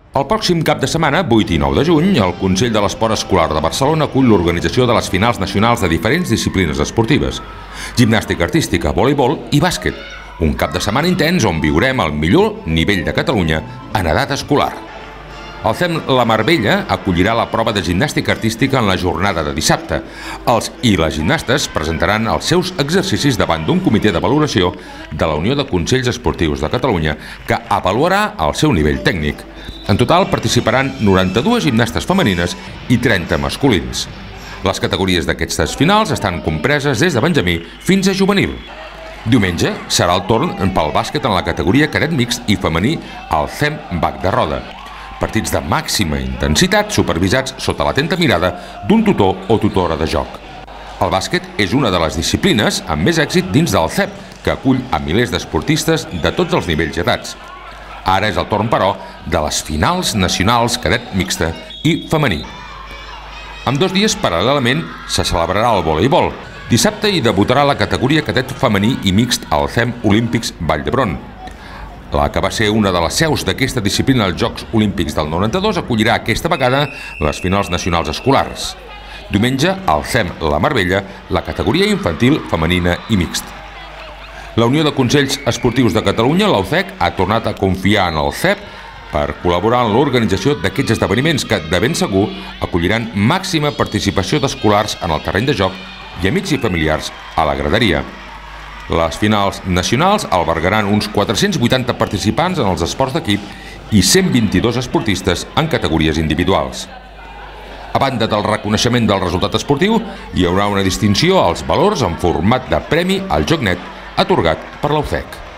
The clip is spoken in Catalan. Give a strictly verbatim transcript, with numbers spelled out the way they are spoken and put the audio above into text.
El pròxim cap de setmana, vuit i nou de juny, el Consell de l'Esport Escolar de Barcelona acull l'organització de les finals nacionals de diferents disciplines esportives: gimnàstica artística, voleibol i bàsquet. Un cap de setmana intens on viurem el millor nivell de Catalunya en edat escolar. El C E M La Mar Bella acollirà la prova de gimnàstica artística en la jornada de dissabte. Els i les gimnastes presentaran els seus exercicis davant d'un comitè de valoració de la Unió de Consells Esportius de Catalunya, que avaluarà el seu nivell tècnic. En total participaran noranta-dues gimnastes femenines i trenta masculins. Les categories d'aquestes finals estan compreses des de benjamí fins a juvenil. Diumenge serà el torn pel bàsquet en la categoria cadet mixt i femení al C E M Bac de Roda. Partits de màxima intensitat supervisats sota l'atenta mirada d'un tutor o tutora de joc. El bàsquet és una de les disciplines amb més èxit dins del C E P, que acull a milers d'esportistes de tots els nivells i edats. Ara és el torn, però, de les finals nacionals cadet mixta i femení. En dos dies, paral·lelament, se celebrarà el voleibol. Dissabte hi debutarà la categoria cadet femení i mixt al C E M Olímpics Vall d'Hebron. La que va ser una de les seus d'aquesta disciplina als Jocs Olímpics del noranta-dos acollirà aquesta vegada les finals nacionals escolars. Diumenge, al C E M La Mar Bella, la categoria infantil, femenina i mixt. La Unió de Consells Esportius de Catalunya, la U C E C, ha tornat a confiar en el C E P per col·laborar en l'organització d'aquests esdeveniments que, de ben segur, acolliran màxima participació d'escolars en el terreny de joc i amics i familiars a la graderia. Les finals nacionals albergaran uns quatre-cents vuitanta participants en els esports d'equip i cent vint-i-dos esportistes en categories individuals. A banda del reconeixement del resultat esportiu, hi haurà una distinció als valors en format de premi al joc net atorgat per la U C E C.